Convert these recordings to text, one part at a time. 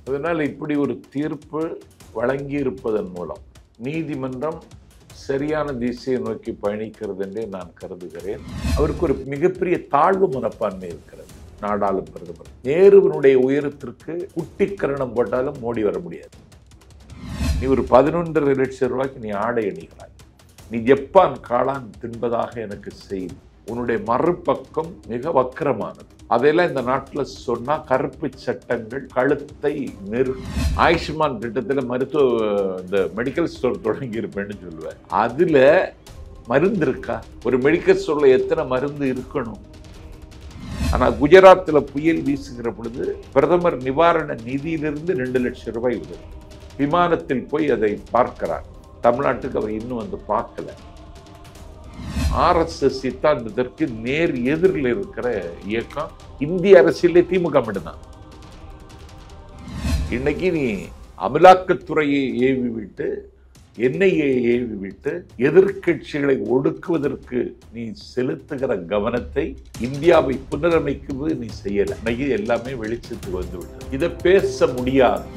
அதனால் இப்படி ஒரு தீர்ப்பு வழங்கியிருப்பதன் மூலம் நீதிமன்றம் சரியான திசையை நோக்கி பயணிக்கிறது என்றே நான் கருதுகிறேன். அவருக்கு ஒரு மிகப்பெரிய தாழ்வு மனப்பான்மை இருக்கிறது. நாடாளும் பிரதமர் நேருவினுடைய உயரத்திற்கு குட்டிக்கரணம் போட்டாலும் மோடி வர முடியாது. நீ ஒரு 11.5 லட்சம் ரூபாய்க்கு நீ ஆடை அணிகிறாய். நீ ஜப்பான் காளான் தின்பதாக எனக்கு செய்தி. உன்னுடைய மறுபக்கம் மிக வக்கரமானது. அதெல்லாம் இந்த நாட்டில் சொன்னா கருப்பு சட்டங்கள் கழுத்தை ஆயுஷ்மான் திட்டத்தில் இந்த மெடிக்கல் ஸ்டோர் தொடங்கி இருப்பேன்னு சொல்லுவேன். அதுல மருந்து இருக்கா? ஒரு மெடிக்கல் ஸ்டோர்ல எத்தனை மருந்து இருக்கணும்? ஆனா குஜராத்தில் புயல் வீசுகிற பொழுது பிரதமர் நிவாரண நிதியிலிருந்து 2 லட்சம் ரூபாய் உதவி. விமானத்தில் போய் அதை பார்க்கிறார். தமிழ்நாட்டுக்கு அவர் இன்னும் வந்து பார்க்கல. RSS சித்தாந்தத்திற்கு நேர் எதிரில் இருக்கிற இயக்கம் இந்திய அரசியலே திமுக மட்டும்தான். இன்னைக்கு நீ அமலாக்கத்துறையை ஏவி விட்டு NIA ஏவி விட்டு எதிர்கட்சிகளை ஒடுக்குவதற்கு நீ செலுத்துகிற கவனத்தை இந்தியாவை புனரமைக்குவது நீ செய்யல. இன்னைக்கு எல்லாமே வெளிச்சத்துக்கு வந்து விட்டது. இதை பேச முடியாது.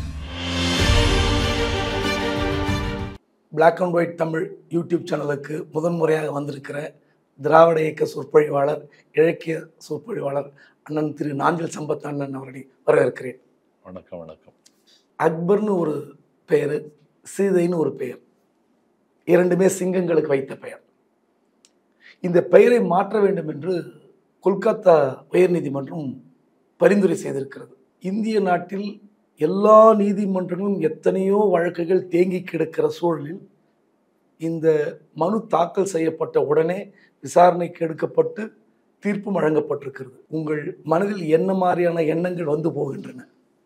Black and white Tamil YouTube சேனலுக்கு முதன்முறையாக வந்திருக்கிற திராவிட இயக்க சொற்பொழிவாளர், இலக்கிய சொற்பொழிவாளர் அண்ணன் திரு நாஞ்சில் சம்பத் அண்ணன் அவர்களை வரவேற்கிறேன். வணக்கம். வணக்கம். அக்பர்னு ஒரு பெயர், சீதைன்னு ஒரு பெயர், இரண்டுமே சிங்கங்களுக்கு வைத்த பெயர். இந்த பெயரை மாற்ற வேண்டும் என்று கொல்கத்தா உயர்நீதிமன்றம் பரிந்துரை செய்திருக்கிறது. இந்திய நாட்டில் எல்லா நீதிமன்றங்களும் எத்தனையோ வழக்குகள் தேங்கி கிடக்கிற சூழலில் இந்த மனு தாக்கல் செய்யப்பட்ட உடனே விசாரணைக்கு எடுக்கப்பட்டு தீர்ப்பு வழங்கப்பட்டிருக்கிறது. உங்கள் மனதில் என்ன மாதிரியான எண்ணங்கள் வந்து போகின்றன?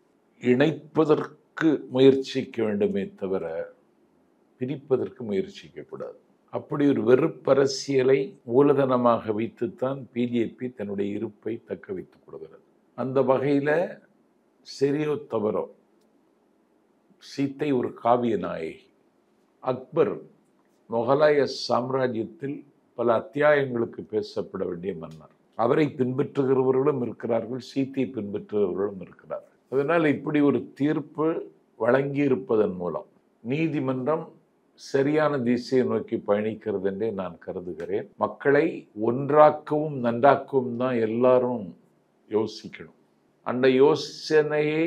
இணைப்பதற்கு முயற்சிக்க வேண்டுமே தவிர பிரிப்பதற்கு முயற்சிக்க கூடாது. அப்படி ஒரு வெறுப்பரசியலை மூலதனமாக வைத்துத்தான் பிஜேபி தன்னுடைய இருப்பை தக்க வைத்துக் கொள்கிறது. அந்த வகையில சரியோ தவறோ சீத்தை ஒரு காவிய நாயகி. அக்பர் முகலாய சாம்ராஜ்யத்தில் பல அத்தியாயங்களுக்கு பேசப்பட வேண்டிய மன்னர். அவரை பின்பற்றுகிறவர்களும் இருக்கிறார்கள், சீத்தை பின்பற்றுகிறவர்களும் இருக்கிறார்கள். அதனால் இப்படி ஒரு தீர்ப்பு வழங்கியிருப்பதன் மூலம் நீதிமன்றம் சரியான திசையை நோக்கி பயணிக்கிறது என்றே நான் கருதுகிறேன். மக்களை ஒன்றாக்கவும் நன்றாக்கவும் தான் எல்லாரும் யோசிக்கணும். அந்த யோசனையை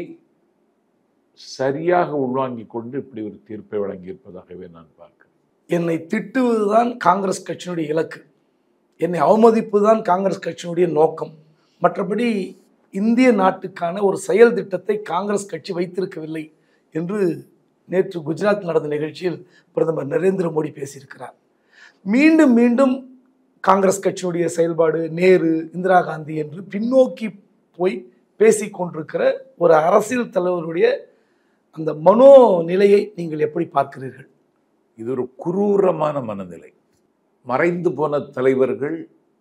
சரியாக உள்வாங்கிக் கொண்டு இப்படி ஒரு தீர்ப்பை வழங்கியிருப்பதாகவே நான் பார்க்கிறேன். என்னை திட்டுவதுதான் காங்கிரஸ் கட்சியினுடைய இலக்கு, என்னை அவமதிப்புதான் காங்கிரஸ் கட்சியினுடைய நோக்கம். மற்றபடி இந்திய நாட்டுக்கான ஒரு செயல் திட்டத்தை காங்கிரஸ் கட்சி வைத்திருக்கவில்லை என்று நேற்று குஜராத் நடந்த நிகழ்ச்சியில் பிரதமர் நரேந்திர மோடி பேசியிருக்கிறார். மீண்டும் மீண்டும் காங்கிரஸ் கட்சியினுடைய செயல்பாடு நேரு, இந்திரா காந்தி என்று பின்னோக்கி போய் பேசிக்கொண்டிருக்கிற ஒரு அரசியல் தலைவருடைய அந்த மனோநிலையை நீங்கள் எப்படி பார்க்கிறீர்கள்? இது ஒரு குரூரமான மனநிலை. மறைந்து போன தலைவர்கள்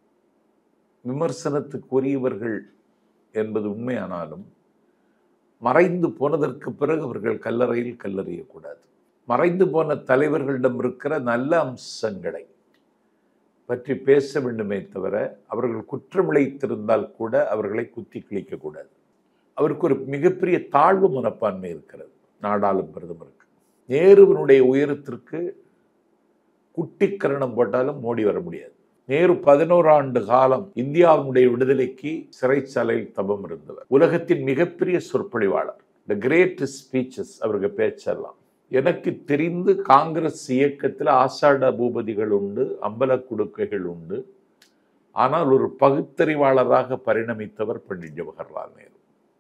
விமர்சனத்துக்குரியவர்கள் என்பது உண்மையானாலும் மறைந்து போனதற்கு பிறகு அவர்கள் கல்லறையில் கல்லறியக்கூடாது. மறைந்து போன தலைவர்களிடம் இருக்கிற நல்ல அம்சங்களை பற்றி பேச வேண்டுமே தவிர அவர்கள் குற்றமிழைத்திருந்தால் கூட அவர்களை குத்தி கிழிக்கக்கூடாது. அவருக்கு ஒரு மிகப்பெரிய தாழ்வு மனப்பான்மை இருக்கிறது. நாடாளும் பிரதமருக்கு நேருவினுடைய உயரத்திற்கு குட்டிக்கரணம் போட்டாலும் மோடி வர முடியாது. நேரு 11 ஆண்டு காலம் இந்தியாவினுடைய விடுதலைக்கு சிறைச்சாலையில் தபம் இருந்தவர். உலகத்தின் மிகப்பெரிய சொற்பொழிவாளர். த கிரேட் ஸ்பீச்சஸ் அவருக்கு பேச்செல்லாம். எனக்கு தெரிந்து காங்கிரஸ் இயக்கத்தில் ஆசாட பூபதிகள் உண்டு, அம்பல குடுக்கைகள் உண்டு. ஆனால் ஒரு பகுத்தறிவாளராக பரிணமித்தவர் பண்டிட் ஜவஹர்லால் நேரு.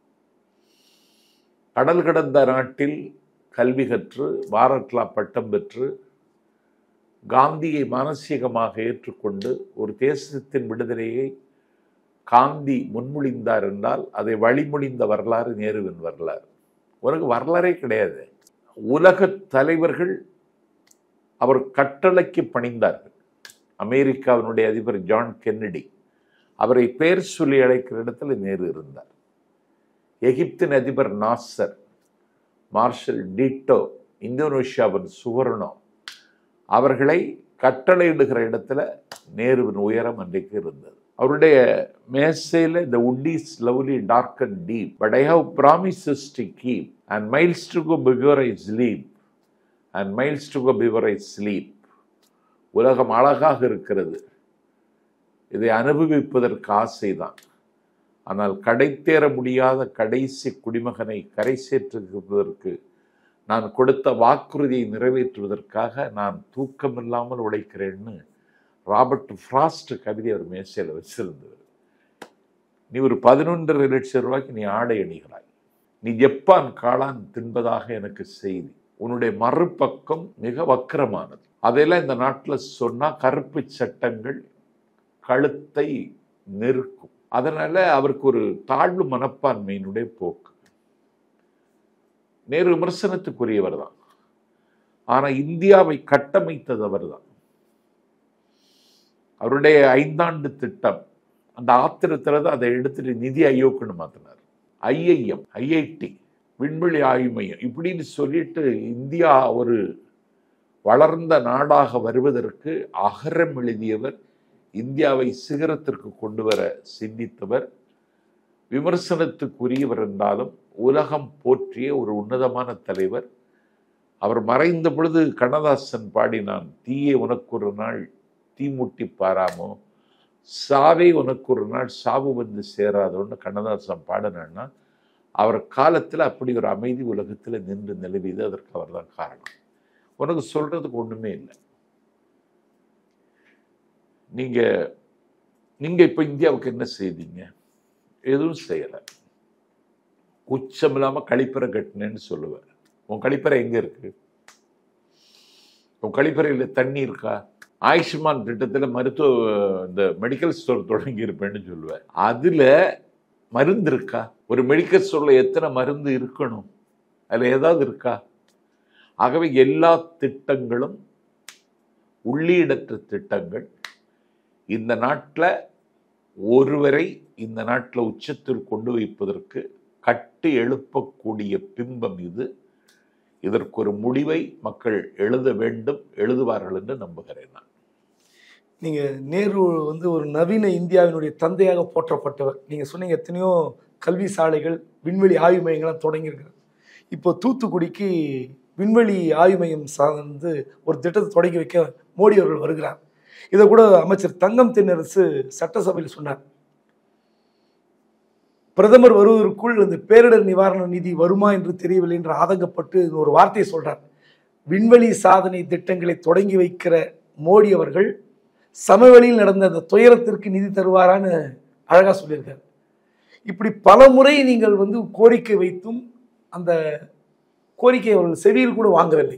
கடல் கடந்த நாட்டில் கல்வி கற்று பாரத்லா பட்டம் பெற்று காந்தியை மானசீகமாக ஏற்றுக்கொண்டு ஒரு தேசத்தின் விடுதலையை காந்தி முன்மொழிந்தார் என்றால் அதை வழிமொழிந்த வரலாறு நேருவின் வரலாறு. உனக்கு வரலாறே கிடையாது. உலக தலைவர்கள் அவர் கட்டளைக்கு பணிந்தார்கள். அமெரிக்காவினுடைய அதிபர் ஜான் கென்னடி அவரை பெயர் சொல்லி அழைக்கிற இடத்துல நேரு இருந்தார். எகிப்தின் அதிபர் நாசர், மார்ஷல் டீட்டோ, இந்தோனேஷியாவின் சுவர்ணோ அவர்களை கட்டளையிடுகிற இடத்துல நேருவின் உயரம் அன்றைக்கு இருந்தது. அவருடைய மேசையில் the wood is lovely dark and deep but I have promises to keep and miles to go before I sleep and miles to go before I sleep. உலகம் அழகாக இருக்கிறது, இதை அனுபவிப்பதற்கு ஆசைதான். ஆனால் கடைத்தேற முடியாத கடைசி குடிமகனை கரை சேர்த்துவதற்கு நான் கொடுத்த வாக்குறுதியை நிறைவேற்றுவதற்காக நான் தூக்கமில்லாமல் உழைக்கிறேன்னு ராபர்ட் ஃப்ராஸ்ட் கவிதை அவர் மேசையில் வச்சிருந்தவர். நீ ஒரு 11.5 லட்சம் ரூபாய்க்கு நீ ஆடை அணிகிறாய், நீ ஜப்பான் காளான் தின்பதாக எனக்கு செய்தி. உன்னுடைய மறுபக்கம் மிக வக்கரமானது. அதெல்லாம் இந்த நாட்டில் சொன்னா கருப்பு சட்டங்கள் கழுத்தை நெருக்கும். அதனால அவருக்கு ஒரு தாழ்வு மனப்பான்மையினுடைய போக்கு. நேரு விமர்சனத்துக்குரியவர் தான், ஆனா இந்தியாவை கட்டமைத்தது அவர் தான். அவருடைய 5 ஆண்டு திட்டம் அந்த ஆத்திரத்துல தான் அதை எடுத்துட்டு நிதி ஆயோக்னு மாத்தினார். IIM, IIT, விண்வெளி ஆய்வு மையம் இப்படின்னு சொல்லிட்டு இந்தியா ஒரு வளர்ந்த நாடாக வருவதற்கு அகரம் எழுதியவர், இந்தியாவை சிகரத்திற்கு கொண்டு வர சிந்தித்தவர், விமர்சனத்துக்குரியவர் என்றாலும் உலகம் போற்றிய ஒரு உன்னதமான தலைவர். அவர் மறைந்த பொழுது கண்ணதாசன் பாடினான், தீயே உனக்கு ஒரு நாள் தீமுட்டி பாராமோ, சாவே உனக்கு ஒரு நாள் சாவு வந்து சேராதோன்னு கண்ணதாசன் பாடினான்னா அவர் காலத்தில் அப்படி ஒரு அமைதி உலகத்தில் நின்று நிலவியது. அதற்கு அவர் தான் காரணம். உனக்கு சொல்றதுக்கு ஒண்ணுமே இல்லை. நீங்க இப்ப இந்தியாவுக்கு என்ன செய்தீங்க? எதுவும் செய்யல. உச்சம் இல்லாம கழிப்பறை கட்டினேன்னு சொல்லுவேன். உன் கழிப்பறை எங்க இருக்கு? உன் கழிப்பறையில தண்ணி இருக்கா? ஆயுஷ்மான் திட்டத்துல இந்த மெடிக்கல் ஸ்டோர் தொடங்கி இருப்பேன்னு சொல்லுவேன். அதுல மருந்து இருக்கா? ஒரு மெடிக்கல் ஸ்டோர்ல எத்தனை மருந்து இருக்கணும்? அதுல ஏதாவது இருக்கா? ஆகவே எல்லா திட்டங்களும் உள்ளீடற்ற திட்டங்கள். இந்த நாட்டில் ஒருவரை இந்த நாட்டில் உச்சத்தில் கொண்டு வைப்பதற்கு கட்டி எழுப்பக்கூடிய பிம்பம் இது. இதற்கு ஒரு முடிவை மக்கள் எழுத வேண்டும், எழுதுவார்கள் என்று நம்புகிறேன் நான். நீங்கள் நேரு ஒரு நவீன இந்தியாவினுடைய தந்தையாக போற்றப்பட்டவர். நீங்கள் சொன்னீங்க எத்தனையோ கல்வி சாலைகள், விண்வெளி ஆய்வு மையங்கள்லாம் தொடங்கியிருக்கிறது. இப்போ தூத்துக்குடிக்கு விண்வெளி ஆய்வு மையம் சார்ந்து ஒரு திட்டத்தை தொடங்கி வைக்க மோடி அவர்கள் வருகிறார். இதை கூட அமைச்சர் தங்கம் தென்னரசு சட்டசபையில் சொன்னார். பிரதமர் வருவதற்குள் இந்த பேரிடர் நிவாரண நிதி வருமா என்று தெரியவில்லை என்று ஆதங்கப்பட்டு ஒரு வார்த்தையை சொல்றார். விண்வெளி சாதனை திட்டங்களை தொடங்கி வைக்கிற மோடி அவர்கள் சமவெளியில் நடந்த அந்த துயரத்திற்கு நிதி தருவாரான்னு அழகா சொல்லியிருக்காரு. இப்படி பல முறை நீங்கள் கோரிக்கை வைத்தும் அந்த கோரிக்கை அவர்கள் செவியில் கூட வாங்கவில்லை.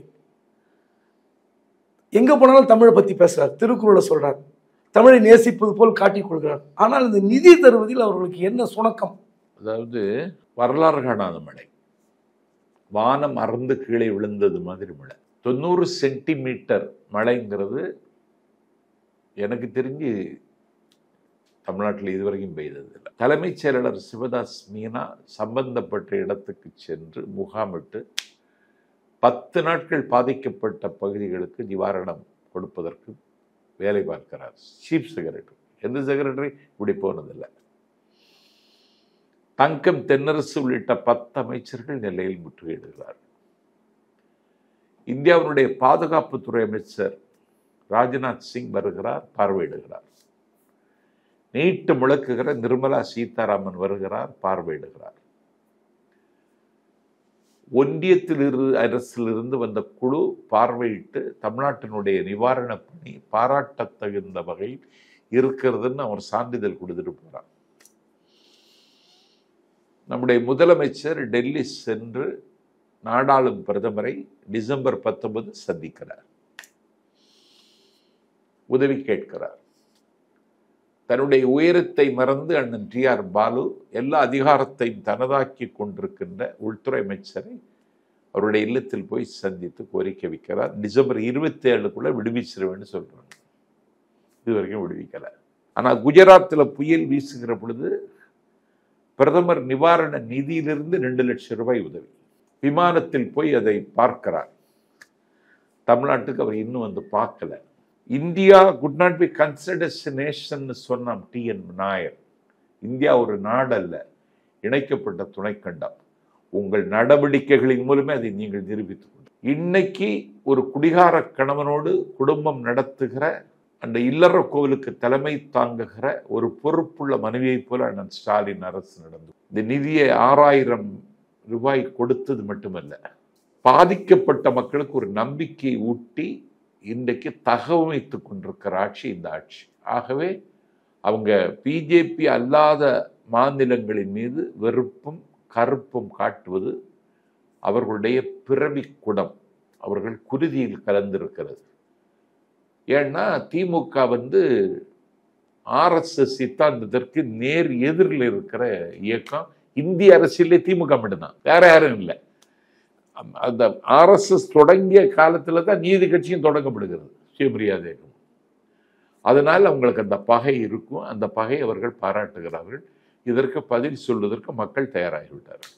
எங்க போனாலும் தமிழை பத்தி பேசுறார், திருக்குறளை சொல்றார், தமிழை நேசிப்பது போல் காட்டிக் கொள்கிறார். ஆனால் இந்த நிதி தருவதில் அவர்களுக்கு என்ன சுணக்கம்? அதாவது வரலாறு காணாத மழை, வானம் அறந்து கீழே விழுந்தது மாதிரி மழை. 90 சென்டிமீட்டர் மழைங்கிறது எனக்கு தெரிஞ்சு தமிழ்நாட்டில் இதுவரைக்கும் பெய்தது இல்லை. தலைமைச் செயலாளர் சிவதாஸ் மீனா சம்பந்தப்பட்ட இடத்துக்கு சென்று முகாமிட்டு 10 நாட்கள் பாதிக்கப்பட்ட பகுதிகளுக்கு நிவாரணம் கொடுப்பதற்கு வேலை பார்க்கிறார் சீஃப் செக்ரட்டரி. எந்த செக்ரட்டரி இப்படி போனதில்லை. தங்கம் தென்னரசு உள்ளிட்ட 10 அமைச்சர்கள் நெல்லையில் முற்றுகையிடுகிறார். இந்தியாவினுடைய பாதுகாப்புத்துறை அமைச்சர் ராஜ்நாத் சிங் வருகிறார், பார்வையிடுகிறார். நீட்டு முழக்குகிற நிர்மலா சீதாராமன் வருகிறார், பார்வையிடுகிறார். அரசிலிருந்து வந்த குழு பார்வையிட்டு தமிழ்நாட்டினுடைய நிவாரண பணி பாராட்டத்தகுந்த வகையில் இருக்கிறதுன்னு அவர் சான்றிதழ் கொடுத்துட்டு போறார். நம்முடைய முதலமைச்சர் டெல்லி சென்று நாடாளும் பிரதமரை டிசம்பர் 19 சந்திக்கிறார், உதவி கேட்கிறார். தன்னுடைய உயரத்தை மறந்து அண்ணன் TR பாலு எல்லா அதிகாரத்தையும் தனதாக்கி கொண்டிருக்கின்ற உள்துறை அமைச்சரை அவருடைய இல்லத்தில் போய் சந்தித்து கோரிக்கை வைக்கிறார். டிசம்பர் 27க்குள்ள விடுவிச்சிருவேன்னு சொல்றாங்க. இது வரைக்கும் விடுவிக்கல. ஆனா குஜராத்தில் புயல் வீசுகிற பொழுது பிரதமர் நிவாரண நிதியிலிருந்து 2 லட்சம் ரூபாய் உதவி. விமானத்தில் போய் அதை பார்க்கிறார். தமிழ்நாட்டுக்கு அவர் இன்னும் பார்க்கல. India could not be considers nation சொன்ன டி.என். நாயர். இந்தியா ஒரு நாடல்ல, இணைக்கப்பட்ட துணைக்கண்டம். உங்கள் நடவடிக்கைகளின் மூலமே அதை நீங்கள் நிரூபித்துக் கொண்டு இன்னைக்கு ஒரு குடிகார கணவனோடு குடும்பம் நடத்துகிற அந்த இல்லற கோவிலுக்கு தலைமை தாங்குகிற ஒரு பொறுப்புள்ள மனைவியைப் போல அண்ணன் ஸ்டாலின் அரசு நடந்தது. இந்த நிதியை 6000 ரூபாய் கொடுத்தது மட்டுமல்ல, பாதிக்கப்பட்ட மக்களுக்கு ஒரு நம்பிக்கையை ஊட்டி இன்றைக்கு தகவமைத்துக் கொண்டிருக்கிற ஆட்சி இந்த ஆட்சி. ஆகவே அவங்க பிஜேபி அல்லாத மாநிலங்களின் மீது வெறுப்பும் கருப்பும் காட்டுவது அவர்களுடைய பிறவி குடம், அவர்கள் குருதியில் கலந்திருக்கிறது. ஏன்னா திமுக ஆர்எஸ்எஸ் சித்தாந்தத்திற்கு நேர் எதிரில் இருக்கிற இயக்கம். இந்திய அரசியலே திமுக மட்டும்தான், வேற யாரும் இல்லை. அந்த ஆர்எஸ்எஸ் தொடங்கிய காலத்துல தான் நீதி கட்சியும் தொடங்கப்படுகிறது, சுயமரியாதை இயக்கம். அதனால் அவங்களுக்கு அந்த பகை இருக்கும். அந்த பகை அவர்கள் பாராட்டுகிறார்கள். இதற்கு பதில் சொல்வதற்கு மக்கள் தயாராகிவிட்டார்கள்.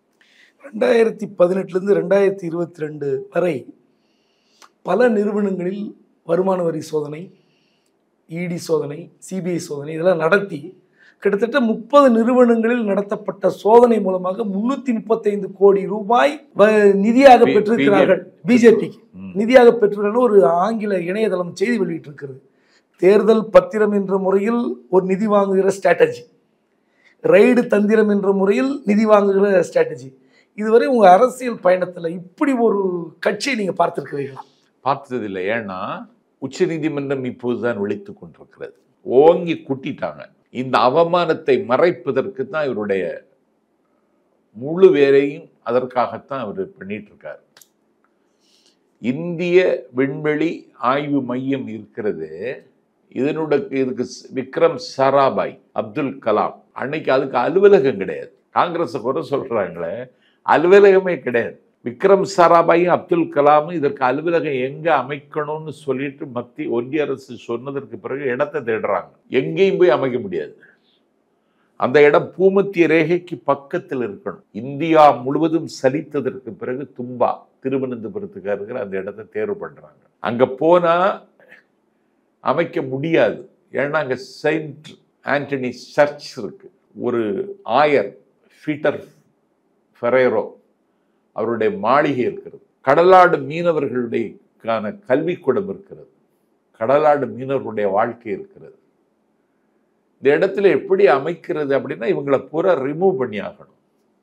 2018 2022 வரை பல நிறுவனங்களில் வருமான வரி சோதனை, இடி சோதனை, சிபிஐ சோதனை இதெல்லாம் நடத்தி கிட்டத்தட்ட 30 நிறுவனங்களில் நடத்தப்பட்ட சோதனை மூலமாக 335 கோடி ரூபாய் நிதியாக பெற்றிருக்கிறார்கள். பிஜேபிக்கு நிதியாக பெற்றிருக்கிறார்கள் ஒரு ஆங்கில இணையதளம் செய்தி வெளியிட்டிருக்கிறது. தேர்தல் பத்திரம் என்ற முறையில் ஒரு நிதி வாங்குகிற ஸ்ட்ராட்டஜி, ரைடு தந்திரம் என்ற முறையில் நிதி வாங்குகிற ஸ்ட்ராட்டஜி. இதுவரை உங்க அரசியல் பயணத்தில் இப்படி ஒரு கட்சியை நீங்க பார்த்திருக்கிறீர்களா? பார்த்ததில்லை. ஏன்னா உச்ச நீதிமன்றம் இப்போதுதான் விழித்துக் கொண்டிருக்கிறது. ஓங்கி குட்டிட்டாங்க. இந்த அவமானத்தை மறைப்பதற்கு தான் இவருடைய முழு வேலையும் அதற்காகத்தான் அவர் பண்ணிட்டு இருக்கார். இந்திய விண்வெளி ஆய்வு மையம் இருக்கிறது. இதுக்கு விக்ரம் சாராபாய், அப்துல் கலாம், அன்னைக்கு அதுக்கு அலுவலகம் கிடையாது. காங்கிரஸ் குறை சொல்றாங்களே, அலுவலகமே கிடையாது. விக்ரம் சாராபாயும் அப்துல் கலாமும் இதற்கு அலுவலகம் எங்க அமைக்கணும்னு சொல்லிட்டு ஒன்றிய அரசு சொன்னதற்கு பிறகு இடத்தை தேடுறாங்க. எங்கேயும் போய் அமைக்க முடியாது. அந்த இடம் பூமத்திய ரேகைக்கு பக்கத்தில் இருக்கணும். இந்தியா முழுவதும் சலித்ததற்கு பிறகு தும்பா, திருவனந்தபுரத்துக்கு இருக்கிற அந்த இடத்தை தேர்வு பண்றாங்க. அங்க போனா அமைக்க முடியாது. ஏன்னா அங்க செயின்ட் ஆண்டனி சர்ச் இருக்கு. ஒரு ஆயர் பீட்டர் ஃபெரேரோ அவருடைய மாளிகை இருக்கிறது. கடலாடு மீனவர்களுடைய கல்விக்கூடம் இருக்கிறது. கடலாடு மீனவர்களுடைய வாழ்க்கை இருக்கிறது. இந்த இடத்துல எப்படி அமைக்கிறது அப்படின்னா இவங்களை பூரா ரிமூவ் பண்ணி ஆகணும்.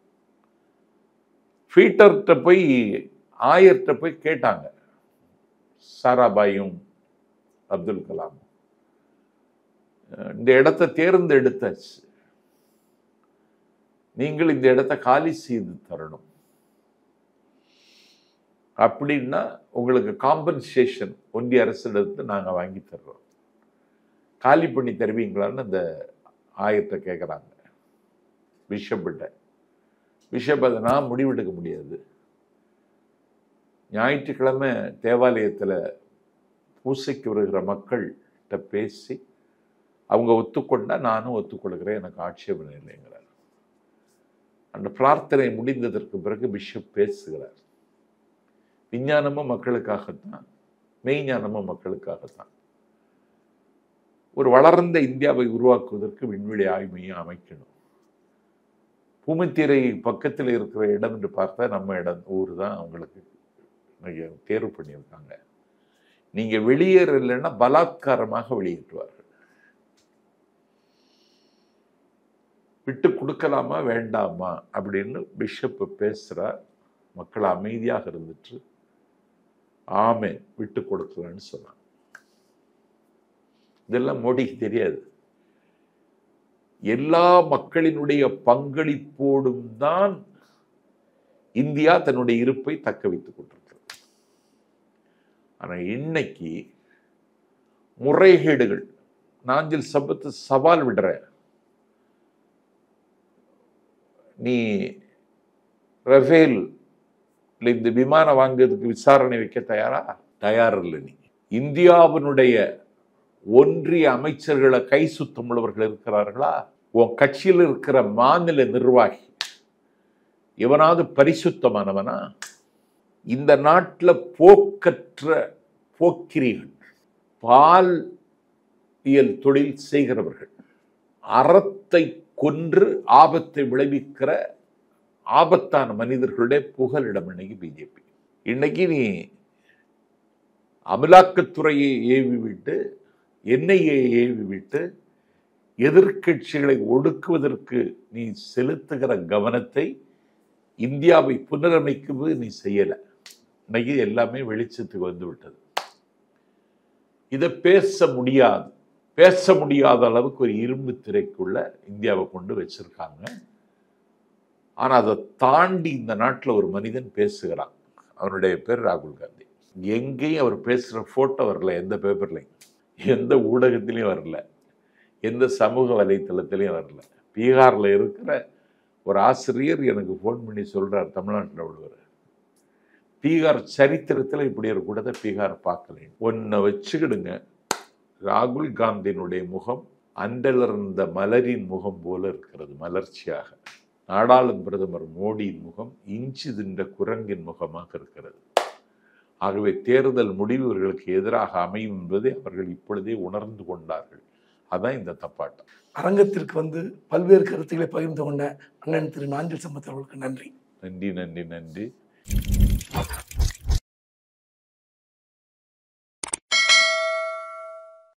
பீட்டர்கிட்ட போய் ஆயர்கிட்ட போய் கேட்டாங்க சாராபாயும் அப்துல் கலாம், இந்த இடத்தை தேர்ந்தெடுத்தாச்சு, நீங்கள் இந்த இடத்தை காலி செய்து தரணும், அப்படின்னா உங்களுக்கு காம்பன்சேஷன் ஒன்றிய அரசிடத்து நாங்கள் வாங்கி தர்றோம், காலி பண்ணி தருவீங்களான்னு அந்த ஆயத்தை கேட்குறாங்க. பிஷப்பிட்ட பிஷப் அதை நான் முடிவெடுக்க முடியாது. ஞாயிற்றுக்கிழமை தேவாலயத்தில் பூசைக்கு வருகிற மக்கள்கிட்ட பேசி அவங்க ஒத்துக்கொண்டா நானும் ஒத்துக்கொள்கிறேன், எனக்கு ஆட்சேபனை இல்லைங்கிறார். அந்த பிரார்த்தனை முடிந்ததற்கு பிறகு பிஷப் பேசுகிறார். விஞ்ஞானமும் மக்களுக்காகத்தான், மெய்ஞானமும் மக்களுக்காகத்தான். ஒரு வளர்ந்த இந்தியாவை உருவாக்குவதற்கு விண்வெளி ஆய்வு மையம் அமைக்கணும். பூமித்திரை பக்கத்தில் இருக்கிற இடம் என்று பார்த்தா நம்ம ஊர் தான் அவங்களுக்கு தேர்வு பண்ணியிருக்காங்க. நீங்க வெளியேறலைன்னா பலாத்காரமாக வெளியேற்றுவார்கள். விட்டு கொடுக்கலாமா வேண்டாமா அப்படின்னு பிஷப் பேசுறார். மக்கள் அமைதியாக இருந்துட்டு ஆமே விட்டு கொடுக்கலான்னு சொன்னாங்க. இதெல்லாம் மோடிக்கு தெரியாது. எல்லா மக்களினுடைய பங்களிப்போடும் தான் இந்தியா தன்னுடைய இருப்பை தக்க வைத்துக் கொண்டிருக்கிறது. ஆனா இன்னைக்கு முறைகேடுகள், நாஞ்சில் சம்பத்து சவால் விடுற, நீ ரஃபேல் இந்த விமானம் வாங்குறதுக்கு விசாரணை வைக்க தயார் இல்லை. நீ இந்தியாவினுடைய ஒன்றிய அமைச்சர்களை கை சுத்தம் உள்ளவர்கள் இருக்கிறார்களா? உன் கட்சியில் இருக்கிற மாநில நிர்வாகி எவனாவது பரிசுத்தமானவனா? இந்த நாட்டில் போக்கற்ற போக்கிரிகள், பால் இயல் தொழில் செய்கிறவர்கள், அறத்தை கொன்று ஆபத்தை விளைவிக்கிற ஆபத்தான மனிதர்களுடைய புகலிடம் இன்னைக்கு பிஜேபி. இன்னைக்கு நீ அமலாக்கத்துறையை ஏவி விட்டு, என்ஐஏ ஏவி விட்டு, எதிர்க்கட்சிகளை ஒடுக்குவதற்கு நீ செலுத்துகிற கவனத்தை இந்தியாவை புனரமைக்கவும் நீ செய்யலை. இன்னைக்கு எல்லாமே வெளிச்சத்துக்கு வந்து விட்டது. இதை பேச முடியாத அளவுக்கு ஒரு இரும்பு திரைக்குள்ள இந்தியாவை கொண்டு வச்சிருக்காங்க. ஆனா அதை தாண்டி இந்த நாட்டில் ஒரு மனிதன் பேசுகிறான். அவனுடைய பேர் ராகுல் காந்தி. எங்கேயும் அவர் பேசுகிற போட்டோ வரல, எந்த பேப்பர்லையும், எந்த ஊடகத்திலையும் வரல, எந்த சமூக வலைத்தளத்திலையும் வரல. பீகாரில் இருக்கிற ஒரு ஆசிரியர் எனக்கு ஃபோன் பண்ணி சொல்றார், தமிழ்நாட்டில் உள்ளவர், பீகார் சரித்திரத்தில் இப்படி ஒரு கூடத்தை பீகார் பார்க்கல. ஒன்றை வச்சுக்கிடுங்க, ராகுல் காந்தியினுடைய முகம் அன்றலர்ந்த மலரின் முகம் போல இருக்கிறது, மலர்ச்சியாக. நாடாளும் பிரதமர் மோடியின் முகம் இஞ்சி தின்ற குரங்கின் முகமாக இருக்கிறது. ஆகவே தேர்தல் முடிவு இவர்களுக்கு எதிராக அமையும் என்பதை அவர்கள் இப்பொழுதே உணர்ந்து கொண்டார்கள். அதான் இந்த தப்பாட்டம். அரங்கத்திற்கு வந்து பல்வேறு கருத்துக்களை பகிர்ந்து கொண்ட அண்ணன் திரு நாஞ்சில் சம்பத் அவர்களுக்கு நன்றி. நன்றி.